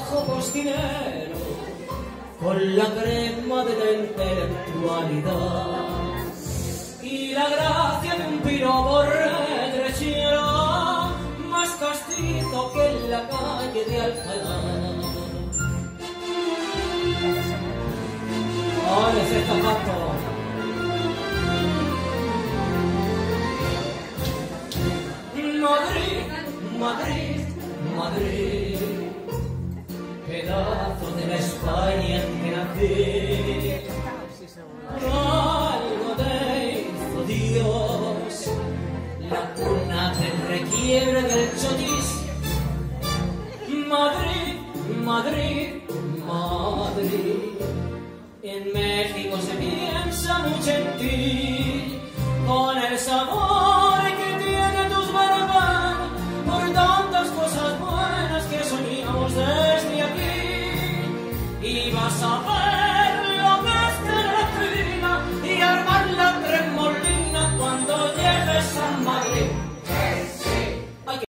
trabajo costinero con la crema de la intelectualidad y la gracia de un piropo retrechero más castizo que en la calle de Alcalá. ¡Ay, ese zapato! Madrid, Madrid, Madrid, pedazo de la España en que nací. Algo te hizo Dios, la cuna del requiebre del chotis. Madrid, Madrid, Madrid, en México se piensa mucho en ti, con el sabor que tiene tus barbanos, por tantas cosas buenas que soñamos desde aquí. Y vas a ver